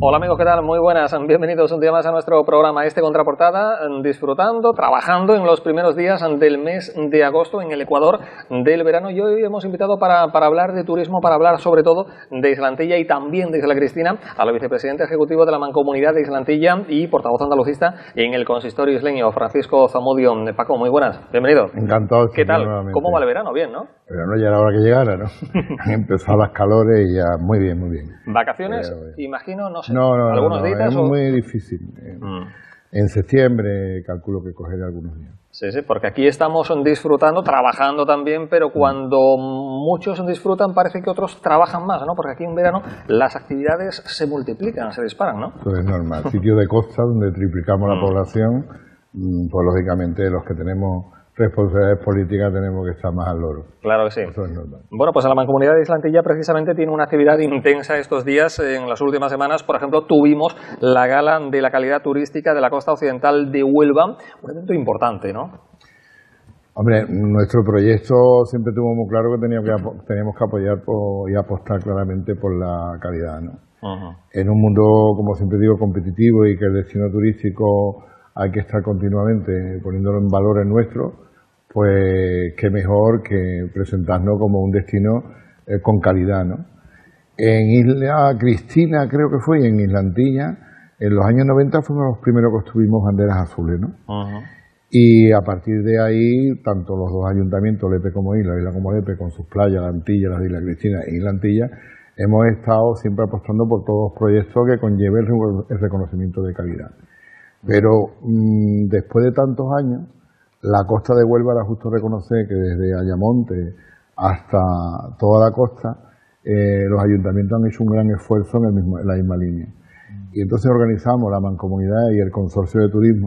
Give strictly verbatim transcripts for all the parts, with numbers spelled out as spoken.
Hola amigos, ¿qué tal? Muy buenas, bienvenidos un día más a nuestro programa Este Contraportada, disfrutando, trabajando en los primeros días del mes de agosto en el Ecuador del verano. Y hoy hemos invitado para, para hablar de turismo, para hablar sobre todo de Islantilla y también de Isla Cristina, a la vicepresidenta ejecutivo de la Mancomunidad de Islantilla y portavoz andalucista en el consistorio isleño, Francisco Zamudio. Paco, muy buenas, bienvenido. Encantado. ¿Qué tal? ¿Cómo va el verano? Bien, ¿no? Pero no ya era hora que llegara, ¿no? Han empezado las calores y ya muy bien, muy bien. ¿Vacaciones? Pero, imagino, no sé, no, no, algunos no, no, días. es o... muy difícil. Mm. En septiembre calculo que cogeré algunos días. Sí, sí, porque aquí estamos disfrutando, trabajando también, pero cuando mm. muchos disfrutan parece que otros trabajan más, ¿no? Porque aquí en verano las actividades se multiplican, se disparan, ¿no? Eso es normal. Sitio de costa donde triplicamos mm. la población, pues lógicamente los que tenemos responsabilidades políticas tenemos que estar más al loro. Claro que sí. Eso es normal. Bueno, pues la Mancomunidad de Islantilla precisamente tiene una actividad intensa estos días. En las últimas semanas, por ejemplo, tuvimos la gala de la calidad turística de la costa occidental de Huelva, un evento importante, ¿no? Hombre, nuestro proyecto siempre tuvo muy claro que teníamos que, teníamos que apoyar por, y apostar claramente por la calidad, ¿no? Uh-huh. En un mundo, como siempre digo, competitivo y que el destino turístico hay que estar continuamente poniéndolo en valor en nuestro, pues qué mejor que presentarnos como un destino eh, con calidad, ¿no? En Isla Cristina, creo que fue, y en Islantilla, en los años noventa fuimos los primeros que estuvimos banderas azules, ¿no? Uh-huh. Y a partir de ahí, tanto los dos ayuntamientos, Lepe como Isla, Isla como Lepe, con sus playas, la Antilla, las de Isla Cristina e Islantilla, hemos estado siempre apostando por todos los proyectos que conlleven el reconocimiento de calidad. Pero mmm, después de tantos años, la costa de Huelva era justo reconocer que desde Ayamonte hasta toda la costa, eh, los ayuntamientos han hecho un gran esfuerzo en, el mismo, en la misma línea. Y entonces organizamos la Mancomunidad y el Consorcio de Turismo,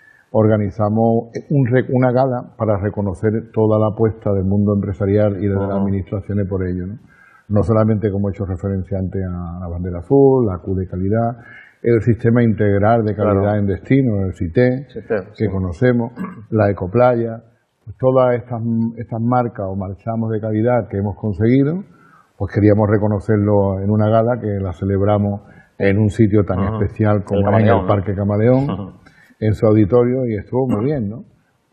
organizamos un, una gala para reconocer toda la apuesta del mundo empresarial y de las administraciones por ello, ¿no? No solamente, como he hecho referencia antes, a la bandera azul, la Q de calidad, el sistema integral de calidad claro. en destino, el C I T E, sí, que sí. conocemos, la Ecoplaya, pues todas estas, estas marcas o marchamos de calidad que hemos conseguido, pues queríamos reconocerlo en una gala que la celebramos en un sitio tan uh-huh. especial como el en el Parque Camaleón, uh-huh. en su auditorio, y estuvo muy bien, ¿no?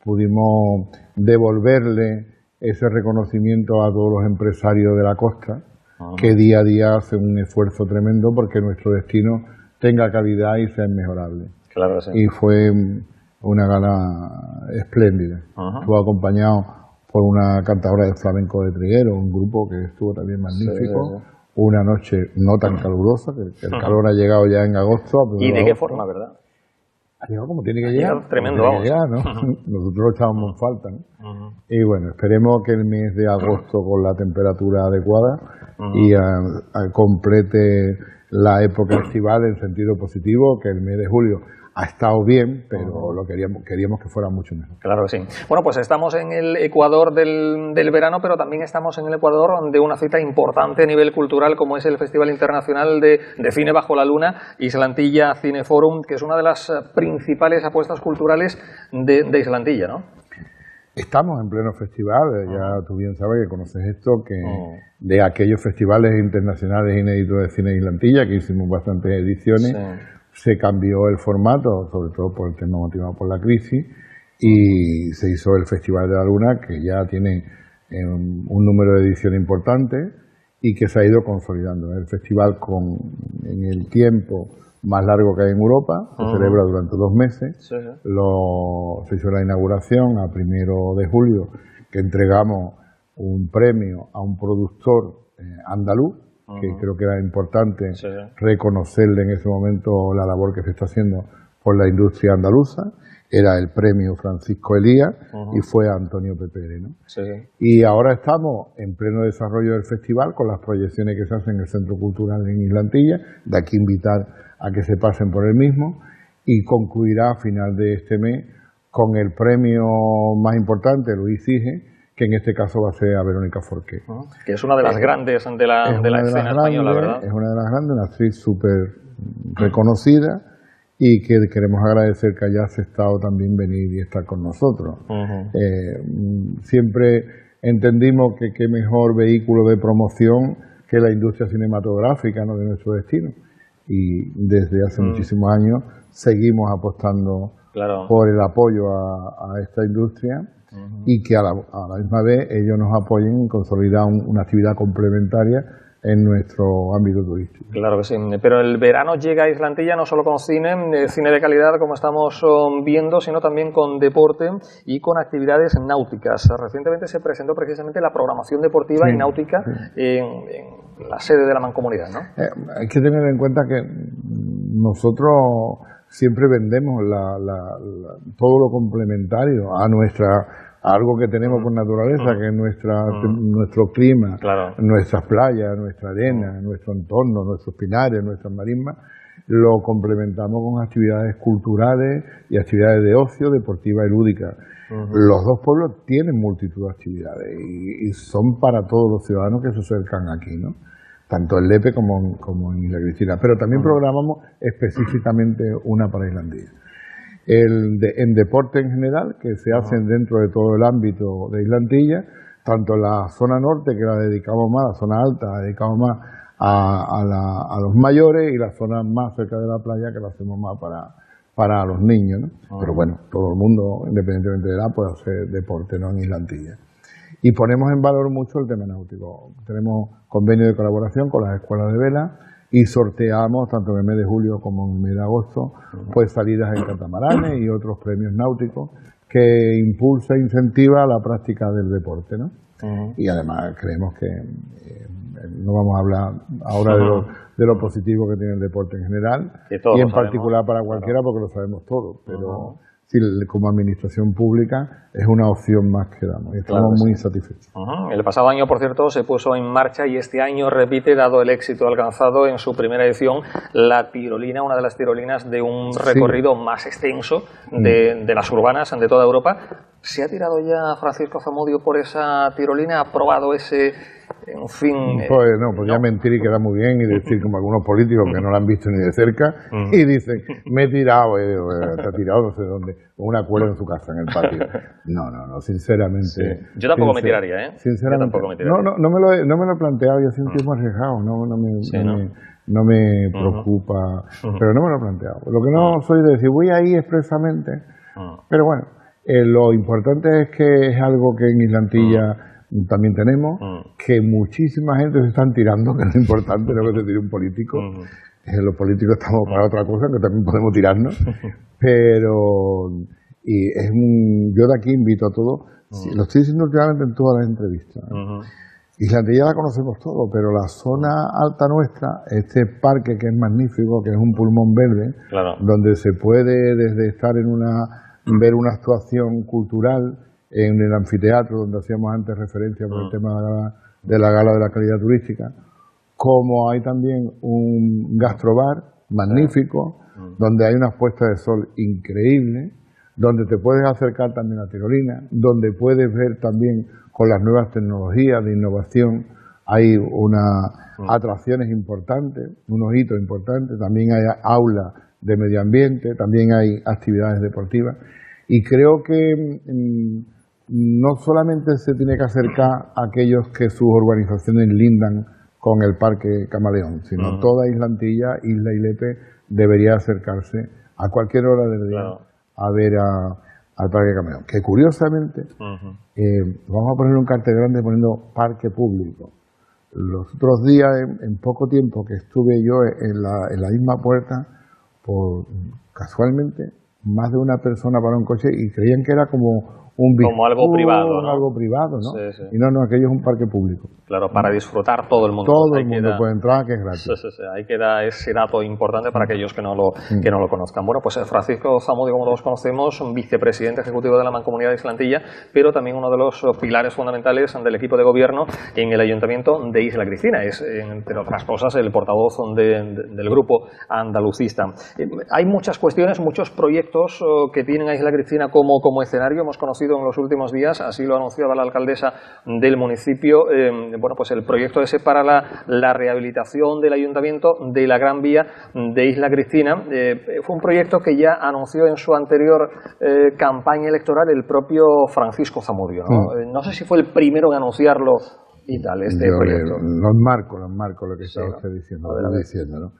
Pudimos devolverle ese reconocimiento a todos los empresarios de la costa, uh-huh. que día a día hacen un esfuerzo tremendo porque nuestro destino tenga calidad y sea inmejorable. Claro que sí. Y fue una gala espléndida. Uh-huh. Estuvo acompañado por una cantadora de flamenco de Triguero, un grupo que estuvo también magnífico. Sí, sí, sí. Una noche no tan calurosa, que el uh-huh. calor ha llegado ya en agosto. ¿Y de qué forma, verdad? Ha llegado como tiene que llegar. Tremendo, vamos. Llegar, ¿no? Uh-huh. Nosotros lo echábamos en falta, ¿no? Uh-huh. Y bueno, esperemos que el mes de agosto, con la temperatura adecuada, uh-huh. y a, a complete la época estival en sentido positivo, que el mes de julio ha estado bien, pero uh-huh. lo queríamos, queríamos que fuera mucho mejor. Claro que sí. Bueno, pues estamos en el Ecuador del, del verano, pero también estamos en el Ecuador de una cita importante a nivel cultural, como es el Festival Internacional de, de Cine Bajo la Luna, Islantilla Cineforum, que es una de las principales apuestas culturales de, de Islantilla, ¿no? Estamos en pleno festival, ya tú bien sabes que conoces esto, que oh. de aquellos festivales internacionales inéditos de cine de Islantilla, que hicimos bastantes ediciones, sí. se cambió el formato, sobre todo por el tema motivado por la crisis, y se hizo el Festival de la Luna, que ya tiene eh, un número de ediciones importante y que se ha ido consolidando. El festival con en el tiempo más largo que hay en Europa, se uh-huh. celebra durante dos meses, sí, sí. Lo, se hizo la inauguración a primero de julio, que entregamos un premio a un productor eh, andaluz, uh-huh. que creo que era importante sí, sí. reconocerle en ese momento la labor que se está haciendo por la industria andaluza. Era el premio Francisco Elías uh-huh. y fue Antonio Pepere, ¿no? Sí, sí. Y ahora estamos en pleno desarrollo del festival con las proyecciones que se hacen en el Centro Cultural en Islantilla, de aquí invitar a que se pasen por el mismo, y concluirá a final de este mes con el premio más importante, Luis Sige, que en este caso va a ser a Verónica Forqué. Uh-huh. Que es una de las eh, grandes de la, de la escena española, ¿verdad? Es una de las grandes, una actriz súper reconocida, y que queremos agradecer que haya aceptado también venir y estar con nosotros. Uh-huh. eh, siempre entendimos que qué mejor vehículo de promoción que la industria cinematográfica, ¿no?, de nuestro destino. y desde hace mm. muchísimos años seguimos apostando claro. por el apoyo a, a esta industria. Uh-huh. Y que a la, a la misma vez ellos nos apoyen en consolidar un, una actividad complementaria en nuestro ámbito turístico. Claro que sí, pero el verano llega a Islantilla no solo con cine, eh, cine de calidad como estamos um, viendo, sino también con deporte y con actividades náuticas. Recientemente se presentó precisamente la programación deportiva sí, y náutica sí. en, en la sede de la Mancomunidad, ¿no? Eh, hay que tener en cuenta que nosotros siempre vendemos la, la, la, todo lo complementario a nuestra a algo que tenemos mm. por naturaleza, mm. que es nuestra, mm. nuestro clima, claro. nuestras playas, nuestra arena, mm. nuestro entorno, nuestros pinares, nuestras marismas, lo complementamos con actividades culturales y actividades de ocio, deportiva y lúdica. Mm. Los dos pueblos tienen multitud de actividades y, y son para todos los ciudadanos que se acercan aquí, ¿no? Tanto en Lepe como, como en Isla Cristina, pero también programamos específicamente una para Islandilla. El de, en deporte en general, que se hacen dentro de todo el ámbito de Islandilla, tanto la zona norte, que la dedicamos más, la zona alta, la dedicamos más a, a, la, a los mayores, y la zona más cerca de la playa, que la hacemos más para, para los niños, ¿no? Pero bueno, todo el mundo, independientemente de edad, puede hacer deporte, ¿no?, en Islandilla. Y ponemos en valor mucho el tema náutico. Tenemos convenio de colaboración con las escuelas de vela y sorteamos, tanto en el mes de julio como en el mes de agosto, pues salidas en catamaranes y otros premios náuticos que impulsa e incentiva la práctica del deporte, ¿no? Uh-huh. Y además creemos que, eh, no vamos a hablar ahora uh-huh. de, lo, de lo positivo que tiene el deporte en general, y en particular para cualquiera, porque lo sabemos todo, pero... Uh-huh. Sí, como administración pública es una opción más que damos y estamos claro, muy sí. satisfechos. Uh-huh. El pasado año, por cierto, se puso en marcha y este año repite, dado el éxito alcanzado en su primera edición, la tirolina, una de las tirolinas de un recorrido sí. más extenso de, de las urbanas de toda Europa. ¿Se ha tirado ya Francisco Zamudio por esa tirolina? ¿Ha probado ese...? En fin... Pues no, podría no. mentir y quedar muy bien y decir como algunos políticos que no la han visto ni de cerca mm. y dicen, me he tirado, eh, te ha tirado no sé dónde, con una cuerda en su casa, en el patio. No, no, no, sinceramente... Sí. Yo tampoco me tiraría, ¿eh? Sinceramente, Yo tampoco me tiraría. No, no, no, me lo he, no me lo he planteado, yo soy un tipo arriesgado, no, no me, sí, no, ¿no? me, no me preocupa, uh-huh. pero no me lo he planteado. Lo que no uh-huh. soy de decir, voy ahí expresamente, uh-huh. pero bueno, eh, lo importante es que es algo que en Islantilla... Uh-huh. también tenemos, mm. que muchísima gente se están tirando, que es lo importante, no que se tire un político. Mm. Eh, los políticos estamos para otra cosa, que también podemos tirarnos, pero y es un, yo de aquí invito a todos, mm. sí, lo estoy diciendo últimamente en todas las entrevistas. Mm-hmm. Islandilla la conocemos todo, pero la zona alta nuestra, este parque que es magnífico, que es un pulmón verde, claro. donde se puede desde estar en una, ver una actuación cultural, en el anfiteatro donde hacíamos antes referencia por el tema de la, gala, de la gala de la calidad turística, como hay también un gastrobar magnífico, donde hay unas puestas de sol increíbles, donde te puedes acercar también a tirolina, donde puedes ver también con las nuevas tecnologías de innovación, hay unas atracciones importantes, unos hitos importantes, también hay aulas de medio ambiente, también hay actividades deportivas, y creo que mmm, no solamente se tiene que acercar a aquellos que sus urbanizaciones lindan con el Parque Camaleón, sino uh-huh. toda Islantilla, Isla y Lepe, debería acercarse a cualquier hora del día claro. a ver a, al Parque Camaleón. Que curiosamente, uh-huh. eh, vamos a poner un cartel grande poniendo Parque Público. Los otros días, en, en poco tiempo que estuve yo en la, en la misma puerta, por, casualmente, más de una persona paró un coche y creían que era como un como algo privado, ¿no? algo privado, ¿no? Sí, sí. Y no, no, aquello es un parque público. Claro, para disfrutar todo el mundo. Todo el mundo puede entrar, que es gratis. Sí, sí, sí. Ahí queda ese dato importante para aquellos que no lo, mm. que no lo conozcan. Bueno, pues Francisco Zamudio, como todos conocemos, vicepresidente ejecutivo de la Mancomunidad de Islantilla, pero también uno de los pilares fundamentales del equipo de gobierno en el Ayuntamiento de Isla Cristina. Es, entre otras cosas, el portavoz de, de, del grupo andalucista. Hay muchas cuestiones, muchos proyectos que tienen a Isla Cristina como, como escenario. Hemos conocido en los últimos días, así lo anunciaba la alcaldesa del municipio, eh, bueno, pues el proyecto ese para la, la rehabilitación del ayuntamiento de la Gran Vía de Isla Cristina. Eh, fue un proyecto que ya anunció en su anterior eh, campaña electoral el propio Francisco Zamudio, ¿no? Mm. Eh, no sé si fue el primero en anunciarlo y tal, este Yo, proyecto. Los marco, los marco lo que sí, está usted diciendo, a ver, a ver. diciendo, ¿no?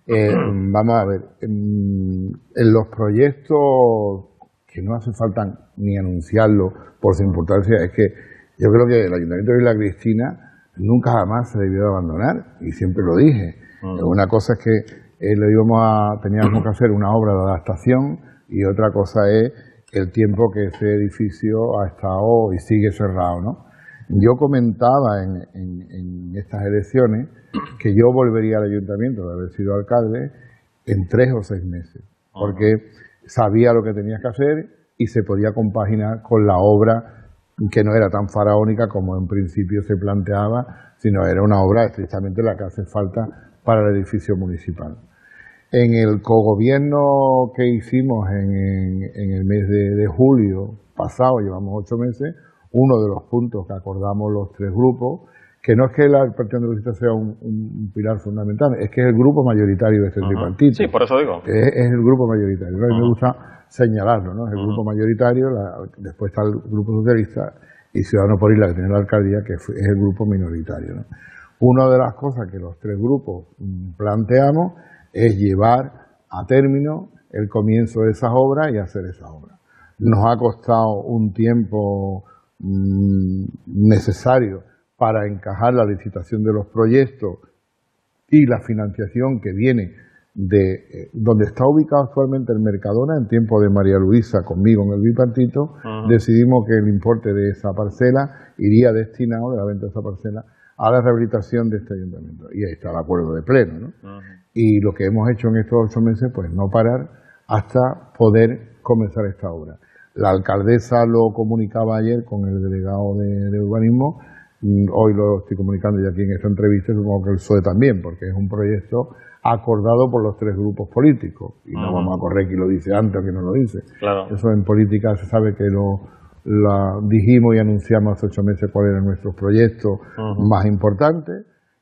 Eh, vamos a ver, en, en los proyectos que no hace falta ni anunciarlo por su importancia, es que yo creo que el Ayuntamiento de Isla Cristina nunca jamás se debió de abandonar, y siempre lo dije. Uh-huh. Una cosa es que eh, le íbamos a, teníamos que hacer una obra de adaptación, y otra cosa es el tiempo que ese edificio ha estado y sigue cerrado, ¿no? Yo comentaba en, en, en estas elecciones que yo volvería al ayuntamiento de haber sido alcalde en tres o seis meses, porque sabía lo que tenía que hacer y se podía compaginar con la obra, que no era tan faraónica como en principio se planteaba, sino era una obra estrictamente la que hace falta para el edificio municipal. En el cogobierno que hicimos en, en, en el mes de, de julio pasado, llevamos ocho meses, uno de los puntos que acordamos los tres grupos, que no es que la Partido Andalucista sea un, un pilar fundamental, es que es el grupo mayoritario de este uh-huh. tripartito. Sí, por eso digo. Es, es el grupo mayoritario. ¿no? A mí uh-huh. me gusta señalarlo, ¿no? Es el uh-huh. grupo mayoritario, la, después está el grupo socialista y Ciudadanos por Isla, que tiene la alcaldía, que es el grupo minoritario, ¿no? Una de las cosas que los tres grupos planteamos es llevar a término el comienzo de esas obras y hacer esas obras. Nos ha costado un tiempo mmm, necesario para encajar la licitación de los proyectos y la financiación que viene de eh, donde está ubicado actualmente el Mercadona. En tiempo de María Luisa, conmigo en el bipartito, uh-huh. decidimos que el importe de esa parcela iría destinado, de la venta de esa parcela, a la rehabilitación de este ayuntamiento. Y ahí está el acuerdo de pleno, ¿no? Uh-huh. Y lo que hemos hecho en estos ocho meses, pues no parar hasta poder comenzar esta obra. La alcaldesa lo comunicaba ayer con el delegado de, de urbanismo. Hoy lo estoy comunicando ya aquí en esta entrevista, supongo que el P S O E también, porque es un proyecto acordado por los tres grupos políticos. Y uh-huh. no vamos a correr quién lo dice antes o quién no lo dice. Claro. Eso en política se sabe que lo la dijimos y anunciamos hace ocho meses cuáles eran nuestros proyectos uh-huh. más importantes.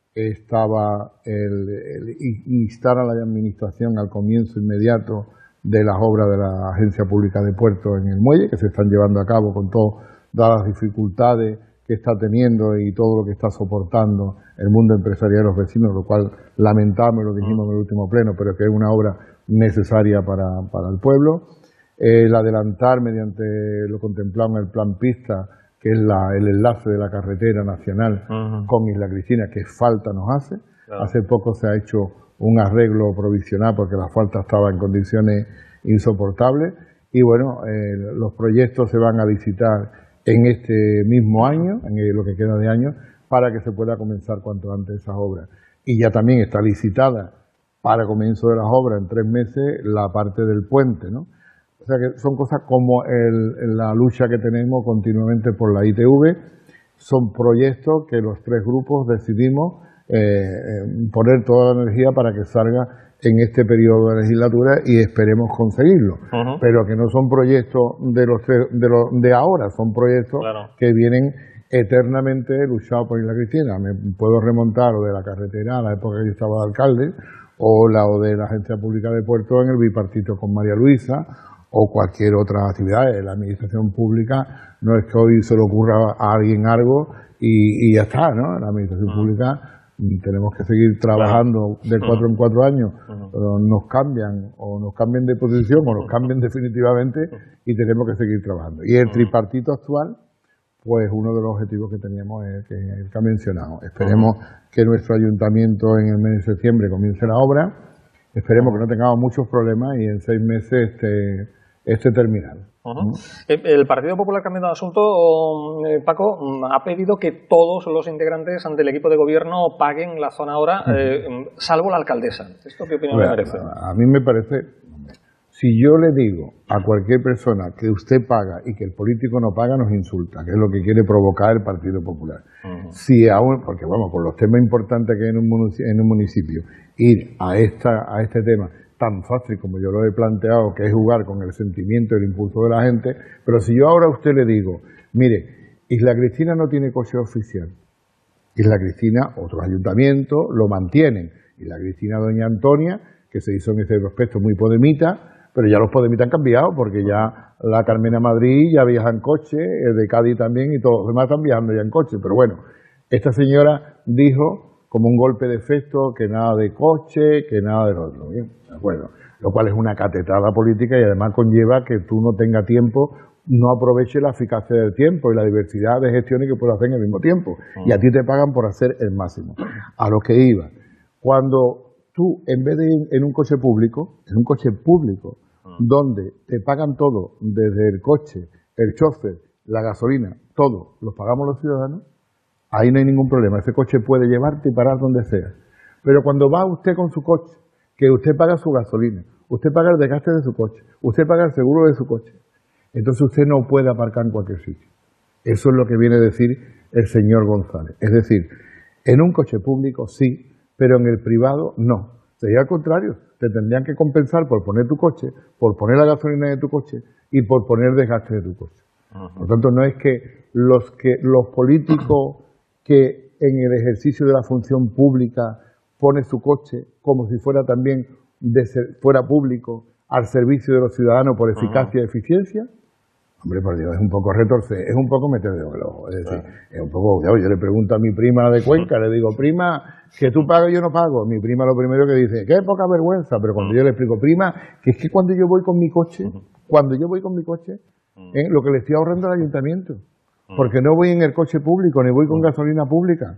Estaba el, el instar a la administración al comienzo inmediato de las obras de la Agencia Pública de Puertos en el muelle, que se están llevando a cabo con todas las dificultades que está teniendo y todo lo que está soportando el mundo empresarial de los vecinos, lo cual lamentamos, lo dijimos en el último pleno, pero que es una obra necesaria para, para el pueblo. El adelantar mediante lo contemplado en el plan pista, que es la, el enlace de la carretera nacional uh-huh. con Isla Cristina, que falta nos hace. Claro. Hace poco se ha hecho un arreglo provisional porque la falta estaba en condiciones insoportables. Y bueno, eh, los proyectos se van a licitar en este mismo año, en lo que queda de año, para que se pueda comenzar cuanto antes esas obras. Y ya también está licitada para comienzo de las obras en tres meses la parte del puente, ¿no? O sea que son cosas como el, la lucha que tenemos continuamente por la I T V, son proyectos que los tres grupos decidimos eh, poner toda la energía para que salga en este periodo de legislatura y esperemos conseguirlo, uh-huh. pero que no son proyectos de los tres, de, los, de ahora, son proyectos claro. que vienen eternamente luchados por Isla Cristina. Me puedo remontar o de la carretera a la época que yo estaba de alcalde, o la o de la Agencia Pública de Puertos en el bipartito con María Luisa, o cualquier otra actividad de la administración pública. No es que hoy se le ocurra a alguien algo y, y ya está, ¿no? La administración uh-huh. pública tenemos que seguir trabajando de cuatro en cuatro años, uh-huh. pero nos cambian o nos cambian de posición o nos cambian definitivamente y tenemos que seguir trabajando. Y el tripartito actual, pues uno de los objetivos que teníamos es que, el que ha mencionado. Esperemos uh-huh. que nuestro ayuntamiento en el mes de septiembre comience la obra, esperemos uh-huh. que no tengamos muchos problemas y en seis meses esté, esté terminado. Uh-huh. El Partido Popular, cambiando de asunto, Paco, ha pedido que todos los integrantes del equipo de gobierno paguen la zona ahora, uh-huh. eh, salvo la alcaldesa. ¿Esto qué opinión le merece? A mí me parece, si yo le digo a cualquier persona que usted paga y que el político no paga, nos insulta, que es lo que quiere provocar el Partido Popular. Uh-huh. Si aún, porque vamos, por los temas importantes que hay en un municipio, en un municipio ir a, esta, a este tema tan fácil como yo lo he planteado, que es jugar con el sentimiento y el impulso de la gente, pero si yo ahora a usted le digo, mire, Isla Cristina no tiene coche oficial, Isla Cristina, otros ayuntamientos lo mantienen, Isla Cristina Doña Antonia, que se hizo en este prospecto muy podemita, pero ya los podemitas han cambiado, porque ya la Carmena Madrid ya viaja en coche, el de Cádiz también, y todos los demás están viajando ya en coche, pero bueno, esta señora dijo como un golpe de efecto, que nada de coche, que nada de lo otro. Bien, de acuerdo. Lo cual es una catetada política y además conlleva que tú no tengas tiempo, no aproveches la eficacia del tiempo y la diversidad de gestiones que puedes hacer en el mismo tiempo. Y a ti te pagan por hacer el máximo. A lo que iba. Cuando tú, en vez de ir en un coche público, en un coche público, donde te pagan todo, desde el coche, el chofer, la gasolina, todo, los pagamos los ciudadanos, ahí no hay ningún problema. Ese coche puede llevarte y parar donde sea. Pero cuando va usted con su coche, que usted paga su gasolina, usted paga el desgaste de su coche, usted paga el seguro de su coche, entonces usted no puede aparcar en cualquier sitio. Eso es lo que viene a decir el señor González. Es decir, en un coche público sí, pero en el privado no. Sería al contrario, te tendrían que compensar por poner tu coche, por poner la gasolina de tu coche y por poner desgaste de tu coche. Uh-huh. Por tanto, no es que los, que los políticos que en el ejercicio de la función pública pone su coche como si fuera también de ser, fuera público al servicio de los ciudadanos por eficacia uh-huh. y eficiencia. Hombre, por Dios, es un poco retorcer, es un poco meter dedo en el ojo. Es decir, claro. es un poco, yo, yo le pregunto a mi prima de Cuenca, le digo, prima, que tú pagas yo no pago. Mi prima lo primero que dice, qué poca vergüenza, pero cuando yo le explico, prima, que es que cuando yo voy con mi coche, cuando yo voy con mi coche, eh, lo que le estoy ahorrando al ayuntamiento, porque no voy en el coche público, ni voy con gasolina pública.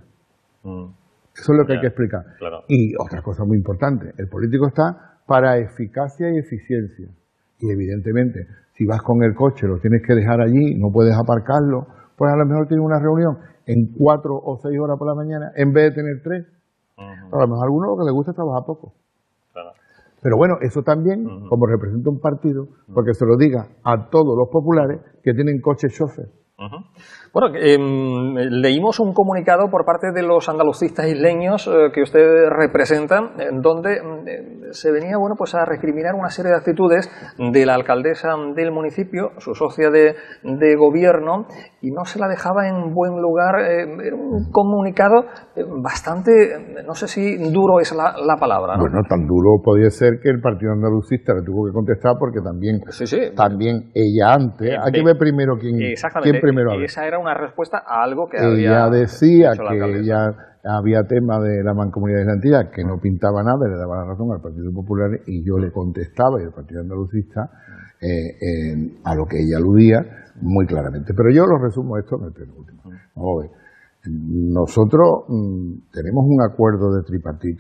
Eso es lo que hay que explicar. Claro. Y otra cosa muy importante, el político está para eficacia y eficiencia. Y evidentemente, si vas con el coche, lo tienes que dejar allí, no puedes aparcarlo, pues a lo mejor tienes una reunión en cuatro o seis horas por la mañana, en vez de tener tres. Uh-huh. A lo mejor a alguno lo que le gusta es trabajar poco. Claro. Pero bueno, eso también, uh-huh. como representa un partido, porque se lo diga a todos los populares que tienen coches chofer. Uh-huh. Bueno, eh, leímos un comunicado por parte de los andalucistas isleños eh, que usted representa, en donde eh, se venía bueno, pues a recriminar una serie de actitudes de la alcaldesa del municipio, su socia de, de gobierno, y no se la dejaba en buen lugar. Eh, era un comunicado eh, bastante, no sé si duro es la, la palabra, ¿no? Bueno, tan duro podía ser que el partido andalucista le tuvo que contestar porque también, sí, sí. también ella antes, hay que ver primero quién, quién primero habla. Esa era una respuesta a algo que ella había decía hecho la que alcaldesa. ella había tema de la mancomunidad islandesa que no pintaba nada, le daba la razón al Partido Popular y yo le contestaba y el Partido Andalucista eh, eh, a lo que ella aludía muy claramente. Pero yo lo resumo esto en el último. Vamos a ver. Nosotros mmm, tenemos un acuerdo de tripartito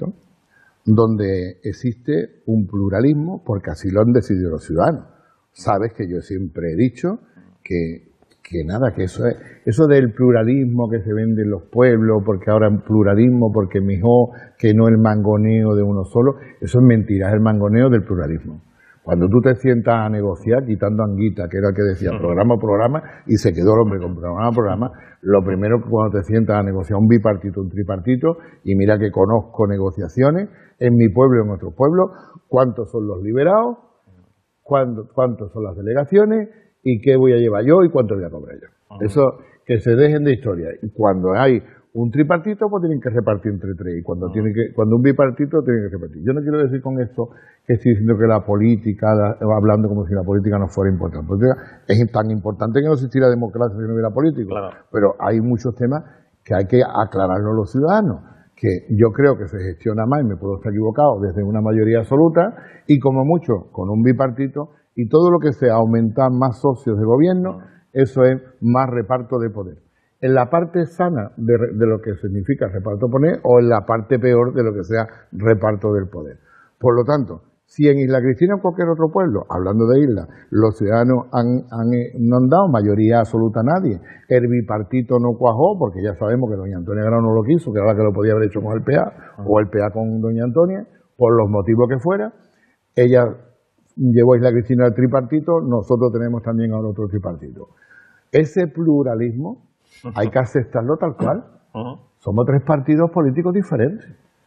donde existe un pluralismo porque así lo han decidido los ciudadanos. Sabes que yo siempre he dicho que que nada, que eso es, eso del pluralismo que se vende en los pueblos, porque ahora es pluralismo, porque mejor que no el mangoneo de uno solo, eso es mentira, es el mangoneo del pluralismo. Cuando tú te sientas a negociar, quitando a Anguita, que era el que decía programa a programa, y se quedó el hombre con programa a programa, lo primero que cuando te sientas a negociar un bipartito, un tripartito, y mira que conozco negociaciones, en mi pueblo y en otros pueblos, cuántos son los liberados, cuántos, cuántos son las delegaciones, y qué voy a llevar yo y cuánto voy a cobrar yo. Uh-huh. Eso, que se dejen de historia. Y cuando hay un tripartito, pues tienen que repartir entre tres. Y cuando uh-huh. tiene que, cuando un bipartito, tienen que repartir. Yo no quiero decir con esto que estoy diciendo que la política, la, hablando como si la política no fuera importante. La política es tan importante que no existiera democracia si no hubiera político. Claro. Pero hay muchos temas que hay que aclararlo a los ciudadanos. Que yo creo que se gestiona mal, me puedo estar equivocado, desde una mayoría absoluta, y como mucho, con un bipartito, y todo lo que sea aumentar más socios de gobierno, eso es más reparto de poder. En la parte sana de, de lo que significa reparto de poder o en la parte peor de lo que sea reparto del poder. Por lo tanto, si en Isla Cristina o cualquier otro pueblo, hablando de isla, los ciudadanos han, han, no han dado mayoría absoluta a nadie, el bipartito no cuajó, porque ya sabemos que doña Antonia Grau no lo quiso, que era la que lo podía haber hecho con el P A, o el P A con doña Antonia, por los motivos que fuera, ella llevó a Isla Cristina al tripartito, nosotros tenemos también ahora otro tripartito. Ese pluralismo hay que aceptarlo tal cual. Somos tres partidos políticos diferentes.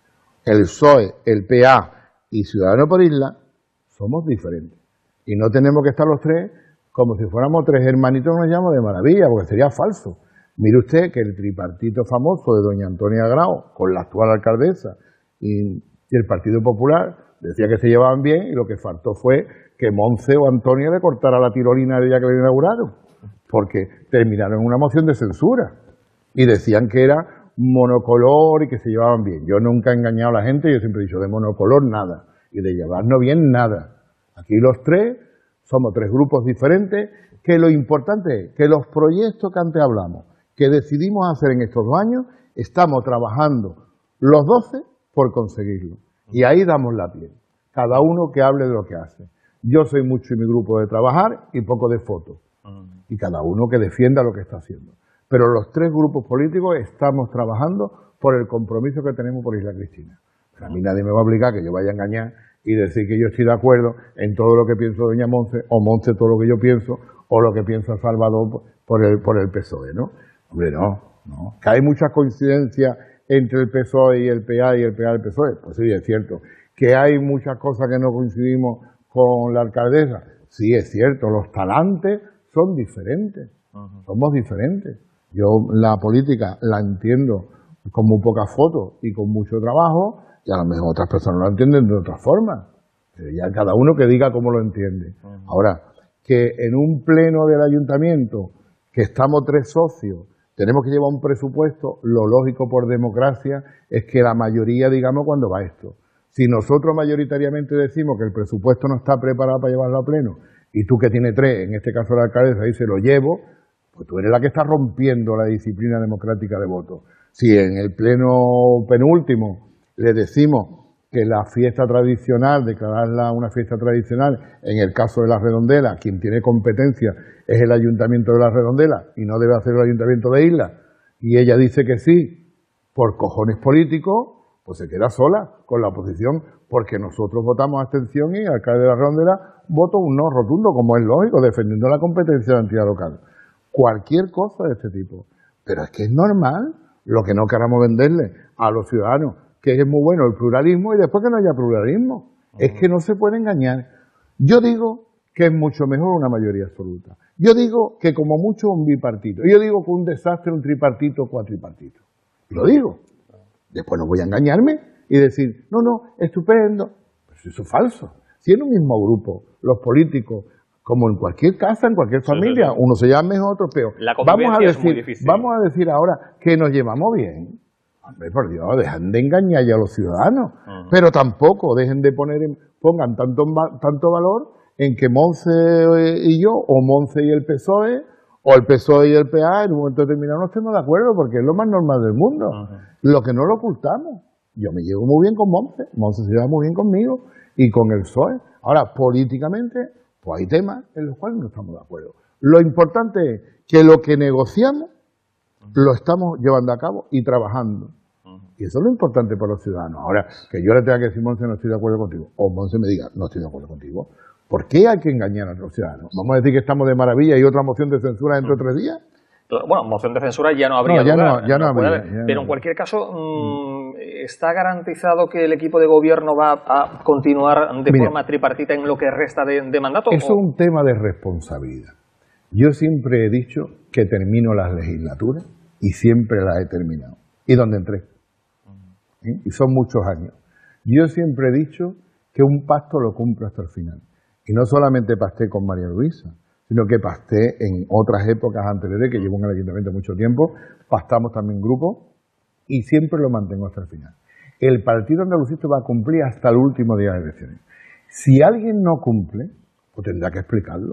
El P S O E, el P A y Ciudadanos por Isla somos diferentes. Y no tenemos que estar los tres como si fuéramos tres hermanitos que nos llamamos de maravilla, porque sería falso. Mire usted que el tripartito famoso de doña Antonia Grau, con la actual alcaldesa, y, y el Partido Popular, decía que se llevaban bien y lo que faltó fue que Monce o Antonia le cortara la tirolina el día que le inauguraron, porque terminaron en una moción de censura y decían que era monocolor y que se llevaban bien. Yo nunca he engañado a la gente, yo siempre he dicho de monocolor nada y de llevarnos bien nada. Aquí los tres somos tres grupos diferentes, que lo importante es que los proyectos que antes hablamos, que decidimos hacer en estos dos años, estamos trabajando los doce por conseguirlo. Y ahí damos la piel. Cada uno que hable de lo que hace. Yo soy mucho en mi grupo de trabajar y poco de fotos. Y cada uno que defienda lo que está haciendo. Pero los tres grupos políticos estamos trabajando por el compromiso que tenemos por Isla Cristina. Pero a mí nadie me va a obligar que yo vaya a engañar y decir que yo estoy de acuerdo en todo lo que pienso doña Monse, o Monse todo lo que yo pienso, o lo que piensa Salvador por el, por el P S O E, ¿no? Hombre, no, no. Que hay muchas coincidencias entre el P S O E y el P A y el P A y el P S O E, pues sí, es cierto. Que hay muchas cosas que no coincidimos con la alcaldesa, sí, es cierto. Los talantes son diferentes, uh-huh. somos diferentes. Yo la política la entiendo con muy pocas fotos y con mucho trabajo, y a lo mejor otras personas lo entienden de otra forma. Pero ya cada uno que diga cómo lo entiende. Uh-huh. Ahora, que en un pleno del ayuntamiento, que estamos tres socios, tenemos que llevar un presupuesto, lo lógico por democracia es que la mayoría digamos cuándo va esto. Si nosotros mayoritariamente decimos que el presupuesto no está preparado para llevarlo a pleno, y tú que tienes tres, en este caso la alcaldesa, dice lo llevo, pues tú eres la que está rompiendo la disciplina democrática de voto. Si en el pleno penúltimo le decimos que la fiesta tradicional, declararla una fiesta tradicional, en el caso de la Redondela, quien tiene competencia es el Ayuntamiento de la Redondela y no debe hacer el Ayuntamiento de Isla, y ella dice que sí, por cojones políticos, pues se queda sola con la oposición, porque nosotros votamos abstención y el alcalde de la Redondela vota un no rotundo, como es lógico, defendiendo la competencia de la entidad local. Cualquier cosa de este tipo. Pero es que es normal lo que no queramos venderle a los ciudadanos, que es muy bueno el pluralismo y después que no haya pluralismo. Uh-huh. Es que no se puede engañar. Yo digo que es mucho mejor una mayoría absoluta. Yo digo que como mucho un bipartito. Yo digo que un desastre un tripartito o cuatripartito. Lo digo. Después no voy a engañarme y decir, no, no, estupendo. Pues eso es falso. Si en un mismo grupo, los políticos, como en cualquier casa, en cualquier familia, sí, sí, sí. uno se llama mejor, otro peor. La convivencia vamos a decir, es muy difícil. Vamos a decir ahora que nos llevamos bien. Hombre, por Dios, dejan de engañar ya a los ciudadanos. Uh-huh. Pero tampoco dejen de poner, pongan tanto, tanto valor en que Monse y yo, o Monse y el P S O E, o el P S O E y el P A, en un momento determinado no estemos de acuerdo, porque es lo más normal del mundo. Uh-huh. Lo que no lo ocultamos. Yo me llevo muy bien con Monse, Monse se lleva muy bien conmigo y con el P S O E. Ahora, políticamente, pues hay temas en los cuales no estamos de acuerdo. Lo importante es que lo que negociamos lo estamos llevando a cabo y trabajando. Y eso es lo importante para los ciudadanos. Ahora, que yo le tenga que decir, Monse, no estoy de acuerdo contigo, o Monse me diga, no estoy de acuerdo contigo, ¿por qué hay que engañar a los ciudadanos? ¿Vamos a decir que estamos de maravilla y otra moción de censura dentro de tres días? Bueno, moción de censura ya no habría no, ya lugar, no, ya no, no habría, haber, ya pero no en cualquier caso, mmm, ¿está garantizado que el equipo de gobierno va a continuar de Mira, forma tripartita en lo que resta de, de mandato? Eso es un tema de responsabilidad. Yo siempre he dicho que termino las legislaturas y siempre las he terminado. ¿Y dónde entré? ¿Sí? Y son muchos años. Yo siempre he dicho que un pacto lo cumplo hasta el final. Y no solamente pacté con María Luisa, sino que pacté en otras épocas anteriores, que llevo en el ayuntamiento mucho tiempo, pactamos también grupos y siempre lo mantengo hasta el final. El Partido Andalucista va a cumplir hasta el último día de elecciones. Si alguien no cumple, pues tendrá que explicarlo.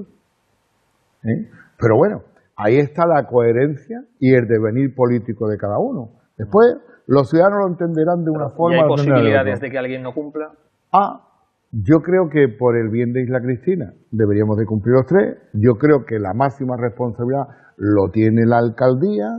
¿Eh? Pero bueno, ahí está la coherencia y el devenir político de cada uno. Después, los ciudadanos lo entenderán de una forma... ¿Y hay posibilidades de que alguien no cumpla? Ah, yo creo que por el bien de Isla Cristina deberíamos de cumplir los tres. Yo creo que la máxima responsabilidad lo tiene la alcaldía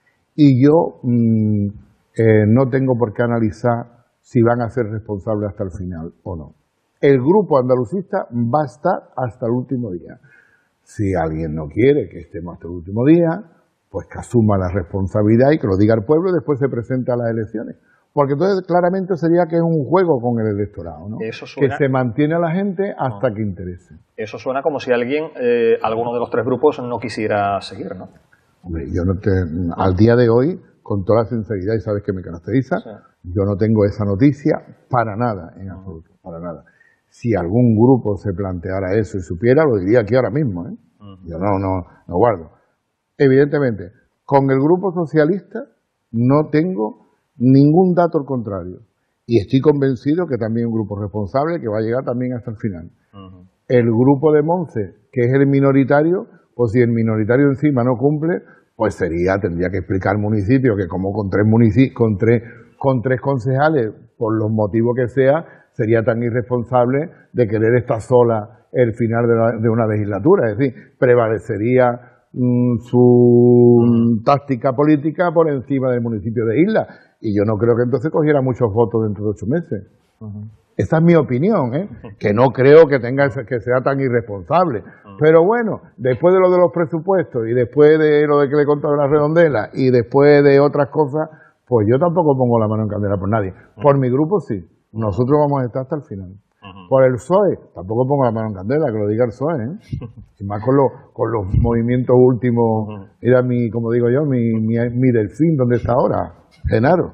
y yo mmm, eh, no tengo por qué analizar si van a ser responsables hasta el final o no. El grupo andalucista va a estar hasta el último día. Si alguien no quiere que estemos hasta el último día, pues que asuma la responsabilidad y que lo diga el pueblo y después se presente a las elecciones. Porque entonces claramente sería que es un juego con el electorado, ¿no? Eso suena... Que se mantiene a la gente hasta no. que interese. Eso suena como si alguien, eh, alguno de los tres grupos no quisiera seguir, ¿no? Hombre, yo no te... Al día de hoy, con toda la sinceridad, y sabes que me caracteriza, sí. yo no tengo esa noticia para nada, en absoluto, para nada. Si algún grupo se planteara eso y supiera, lo diría aquí ahora mismo, ¿eh? Uh-huh. Yo no, no, no guardo. Evidentemente, con el grupo socialista No tengo ningún dato al contrario. Y estoy convencido que también un grupo responsable que va a llegar también hasta el final. Uh-huh. El grupo de Monce, que es el minoritario, pues si el minoritario encima no cumple, pues sería, tendría que explicar al municipio que como con tres municipios, con tres, con tres concejales, por los motivos que sea, sería tan irresponsable de querer estar sola el final de, la, de una legislatura. Es decir, prevalecería mmm, su mm, táctica política por encima del municipio de Isla. Y yo no creo que entonces cogiera muchos votos dentro de ocho meses. Uh-huh. Esa es mi opinión, ¿eh? Que no creo que tenga que sea tan irresponsable. Uh-huh. Pero bueno, después de lo de los presupuestos y después de lo de que le he contado la redondela y después de otras cosas, pues yo tampoco pongo la mano en candela por nadie. Uh-huh. Por mi grupo sí. Nosotros vamos a estar hasta el final. Uh-huh. Por el P S O E, tampoco pongo la mano en candela, que lo diga el P S O E, ¿eh? Y más con, lo, con los movimientos últimos. Uh-huh. Era mi, como digo yo, mi, mi, mi delfín, ¿dónde está ahora? Genaro.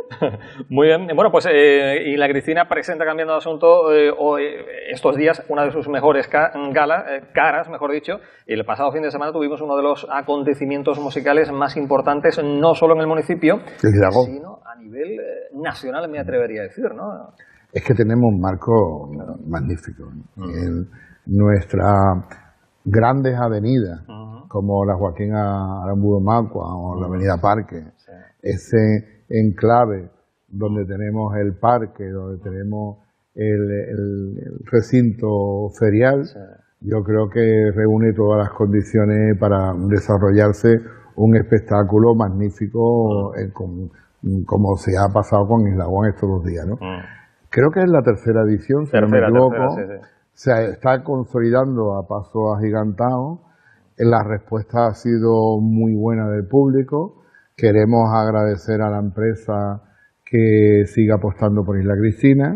Muy bien. Bueno, pues eh, y la Cristina presenta, cambiando de asunto, eh, hoy, estos días una de sus mejores ca galas, eh, caras, mejor dicho. El pasado fin de semana tuvimos uno de los acontecimientos musicales más importantes, no solo en el municipio, sino a nivel eh, nacional, me atrevería a decir, ¿no? Es que tenemos un marco magnífico. Uh-huh. En nuestras grandes avenidas, uh-huh. como la Joaquín Arambudo Macua o uh-huh. la Avenida Parque, sí. ese enclave donde tenemos el parque, donde tenemos el, el, el recinto ferial, sí. yo creo que reúne todas las condiciones para desarrollarse un espectáculo magnífico uh-huh. eh, con, como se ha pasado con Islagón estos dos días, ¿no? Uh-huh. Creo que es la tercera edición, si tercera, no me equivoco. Tercera, sí, sí. Se está consolidando a paso agigantado. La respuesta ha sido muy buena del público. Queremos agradecer a la empresa que siga apostando por Isla Cristina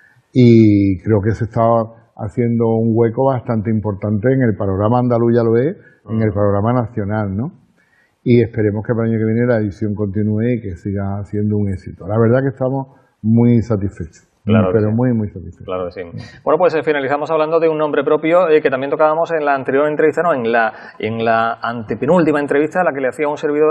y creo que se está haciendo un hueco bastante importante en el panorama andaluz, ya lo es, uh-huh. en el panorama nacional, ¿no? Y esperemos que para el año que viene la edición continúe y que siga siendo un éxito. La verdad que estamos muy satisfechos. Claro pero sí. muy, muy satisfecho. Claro que sí. Bueno, pues eh, finalizamos hablando de un nombre propio eh, que también tocábamos en la anterior entrevista, no, en la en la antepenúltima entrevista, la que le hacía un servidor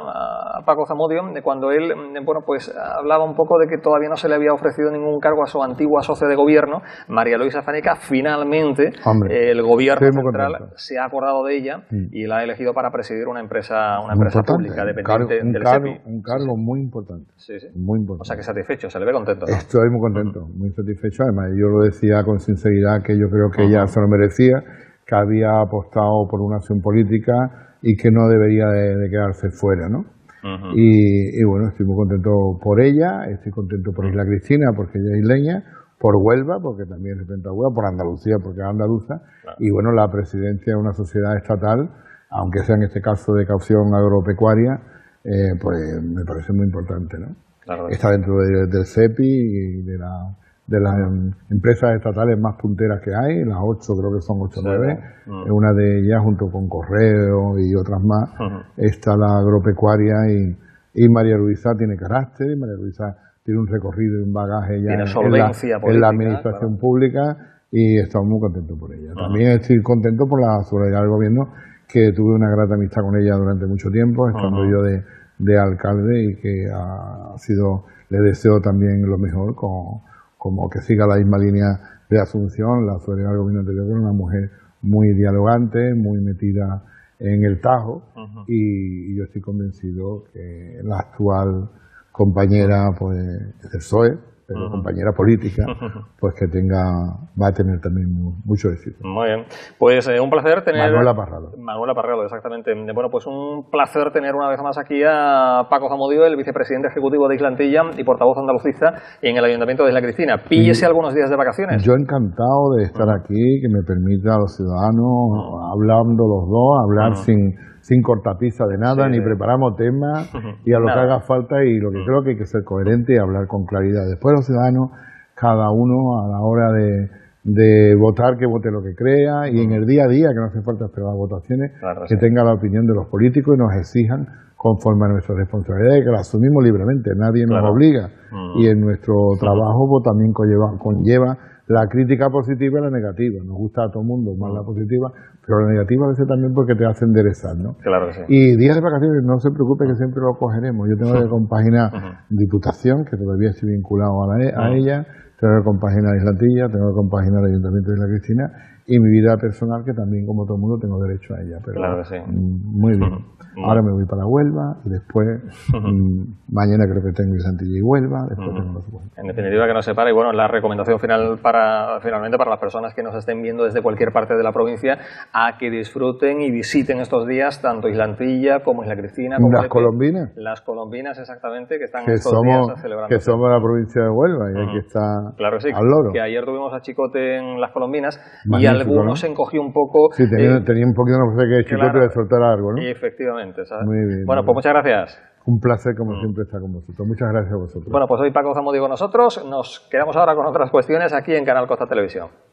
a, a Paco Zamudio, de cuando él, eh, bueno, pues hablaba un poco de que todavía no se le había ofrecido ningún cargo a su antigua socia de gobierno, María Luisa Faneca. Finalmente, eh, el gobierno central contento. se ha acordado de ella sí. y la ha elegido para presidir una empresa una muy empresa pública dependiente un del cargo, S E P I. Un cargo muy importante. Sí, sí. Muy importante. O sea que satisfecho, se le ve contento, ¿no? Estoy muy contento. Muy satisfecho, además yo lo decía con sinceridad que yo creo que uh-huh. ella se lo merecía, que había apostado por una acción política y que no debería de, de quedarse fuera, ¿no? Uh-huh. y, y bueno, estoy muy contento por ella, estoy contento por Isla Cristina porque ella es isleña, por Huelva porque también representa a Huelva, por Andalucía porque es andaluza, claro. y bueno, la presidencia de una sociedad estatal, aunque sea en este caso de caución agropecuaria, eh, pues me parece muy importante, ¿no? Claro. Está dentro de, del S E P I y de, la, de las empresas estatales más punteras que hay, las ocho, creo que son ocho o nueve, uh-huh. una de ellas junto con Correo y otras más, uh-huh. está la agropecuaria y, y María Luisa tiene carácter, María Luisa tiene un recorrido y un bagaje ya en la, política, en la administración claro. pública y estamos muy contentos por ella. Uh-huh. También estoy contento por la solidaridad del gobierno, que tuve una grata amistad con ella durante mucho tiempo, estando uh-huh. yo de de alcalde y que ha sido, le deseo también lo mejor, como, como que siga la misma línea de Asunción, la solidaridad del gobierno anterior, que era una mujer muy dialogante, muy metida en el tajo, uh-huh. y, y yo estoy convencido que la actual compañera pues del P S O E, pero uh-huh. compañera política, pues que tenga, va a tener también mucho éxito. Muy bien. Pues eh, un placer tener... Manuela Parralo. Manuela Parralo, exactamente. Bueno, pues un placer tener una vez más aquí a Paco Zamudio, el vicepresidente ejecutivo de Isla Antilla y portavoz andalucista en el Ayuntamiento de Isla Cristina. Píllese algunos días de vacaciones. Yo encantado de estar uh-huh. aquí, que me permita a los ciudadanos, uh-huh. hablando los dos, hablar uh-huh. sin... sin cortapisa de nada, sí, ni sí. preparamos temas y a lo nada. que haga falta, y lo que creo que hay que ser coherente y hablar con claridad. Después los ciudadanos, cada uno a la hora de, de votar, que vote lo que crea, y en el día a día, que no hace falta esperar las votaciones, claro, que sí. tenga la opinión de los políticos y nos exijan conforme a nuestras responsabilidades, que las asumimos libremente, nadie claro. nos obliga, uh-huh. y en nuestro trabajo pues, también conlleva, conlleva la crítica positiva y la negativa. Nos gusta a todo el mundo más la positiva, pero la negativa a veces también porque te hace enderezar, ¿no? Claro que sí. Y días de vacaciones, no se preocupe que siempre lo cogeremos. Yo tengo que compaginar Diputación, que todavía estoy vinculado a, la, a ella, tengo que compaginar Islantilla, tengo que compaginar el Ayuntamiento de Isla Cristina y mi vida personal, que también, como todo el mundo, tengo derecho a ella. Pero, claro que sí. Muy bien. Ahora me voy para Huelva y después, mañana creo que tengo Islantilla y Huelva, después tengo los Huelva. En definitiva, que no se para. Y bueno, la recomendación final para finalmente para las personas que nos estén viendo desde cualquier parte de la provincia, a que disfruten y visiten estos días tanto Islantilla como Isla Cristina, como las Lepe, Colombinas. Las Colombinas, exactamente, que están que estos somos, días celebrando. Que somos la provincia de Huelva y uh-huh. aquí está claro que sí, al loro. Que ayer tuvimos a Chicote en las Colombinas. Magnífico, y algunos ¿no? se encogió un poco. Sí, tenía, eh, tenía un poquito, no sé qué, Chicote, claro, de soltar algo, ¿no? Efectivamente, ¿sabes? Muy bien. Bueno, pues muchas gracias. Un placer, como mm. siempre, estar con vosotros. Muchas gracias a vosotros. Bueno, pues hoy Paco Zamudio con nosotros. Nos quedamos ahora con otras cuestiones aquí en Canal Costa Televisión.